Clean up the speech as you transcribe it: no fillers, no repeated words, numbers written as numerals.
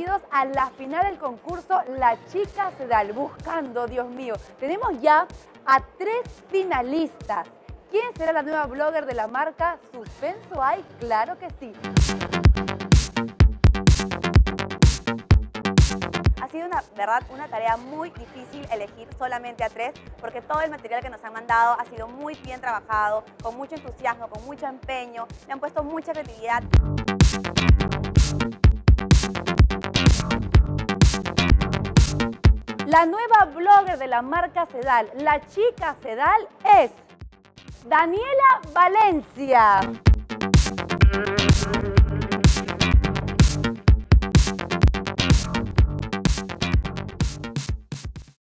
bienvenidos a la final del concurso La Chica Sedal. Buscando, Dios mío, tenemos ya a 3 finalistas. ¿Quién será la nueva blogger de la marca? ¿Suspenso hay? Claro que sí. Ha sido una tarea muy difícil elegir solamente a 3, porque todo el material que nos han mandado ha sido muy bien trabajado, con mucho entusiasmo, con mucho empeño, le han puesto mucha creatividad. La nueva blogger de la marca Sedal, La Chica Sedal, es Daniela Valencia.